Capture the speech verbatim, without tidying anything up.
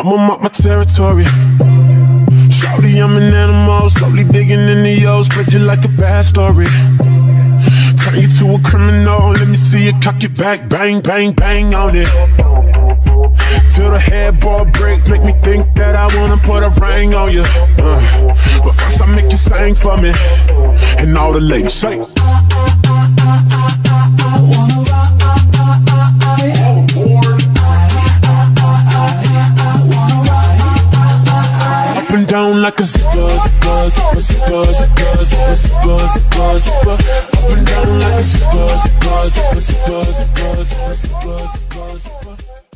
I'ma mark my territory. Shorty, I'm an animal, slowly digging in the O's, spread you like a bad story. Turn you to a criminal, let me see you cock it back, bang, bang, bang on it. Till the headboard break, make me think that I wanna put a ring on you. uh, But first I make you sing for me, and all the ladies say, up and down like a zipper, zipper, zipper, zipper, zipper, zipper, zipper, zipper, zipper. Up and down like a zipper, zipper, zipper, zipper, zipper, zipper, zipper, zipper, zipper.